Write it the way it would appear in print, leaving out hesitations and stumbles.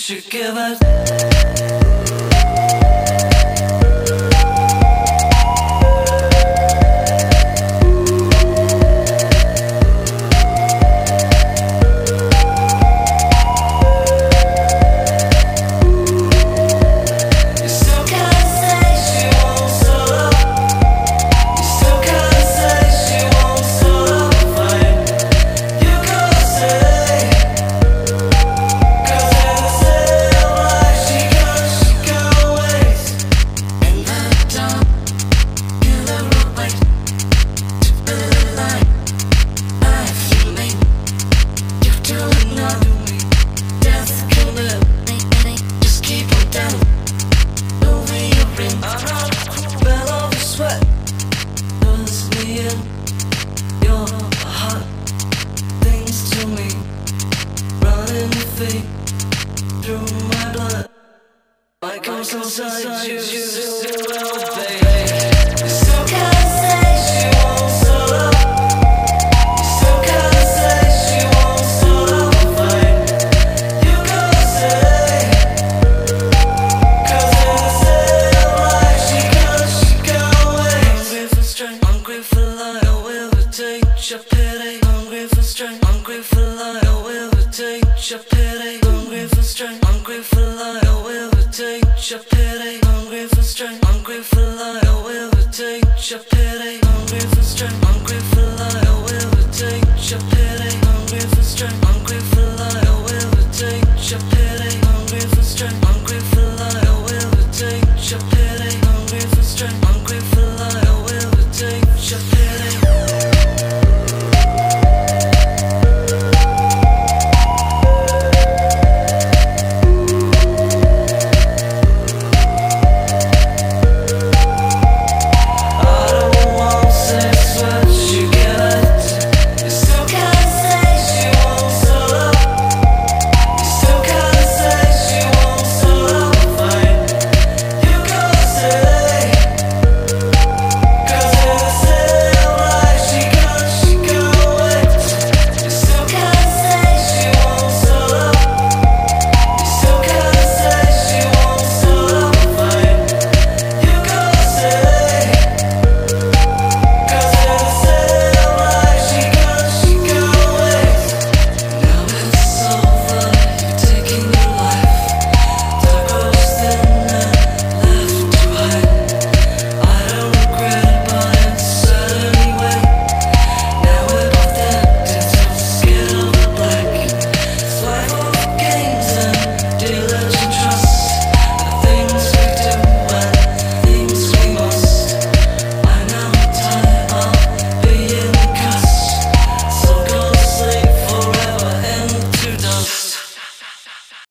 should give us. Through my blood, my ghost inside you, baby. You still can't say she won't stop up. You still can't say she won't stop up a fight. You gotta say, 'cause in the same life she can't wait. Hungry for strength, hungry for life. I will take your pity. Hungry for strength, hungry for life. I will take your pity. Hungry for strength, hungry for life. I will take your pity. Hungry for strength, hungry for life. I will take your pity. Hungry for strength, hungry for life. I will take your pity.